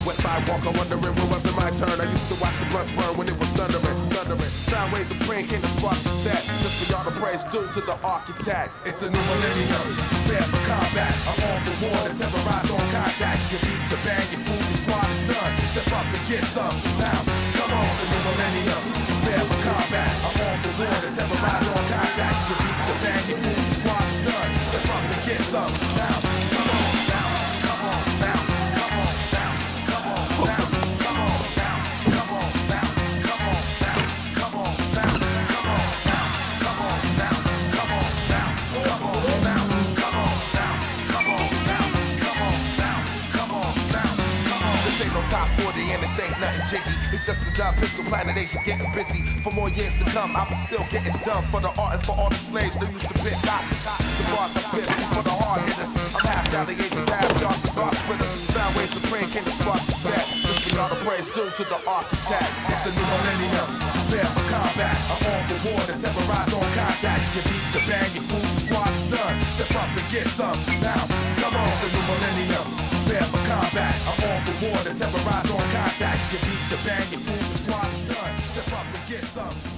West Sidewalker wondering when was it my turn. I used to watch the blunts burn when it was thundering. Sound waves supreme came to spark the set. Just for y'all to praise due to the architect. It's a new millennium, prepare for combat. I'm on the war to terrorize on contact. You beat your band, your food, the squad is done. Step up and get some. Now, come on, it's a new millennium, prepare for combat. I'm on the war to terrorize on contact. You beat your band, your food, the squad is done. Step up and get some. Now, come on, now, come on, now, come on, now, come on, now, come on, now, come on, now, come on, now, come on, now, come on, now, come on, now, come on, now, come on, now, come on, now, come on, now, come on, now, come on, now, come on. This ain't no top 40 and this ain't nothing jiggy. It's just a dub pistol planet nation getting busy. For more years to come, I was still getting done for the art and for all the slaves that used to pick up. The bars I spit for the hard hitters. I'm half down the ages, half y'all cigar splitters. Sound wave supreme came to spark the set. Just for y'all to praise due to the architect. It's a new millennium, prepare for combat. I'm on the war to terrorize on contact. You beat your band, your food, the squad is done. Step up and get some. Now, come on, it's a new millennium, prepare for combat. I'm on the war to terrorize on contact. You beat your band, your food, the squad is done. Step up and get some.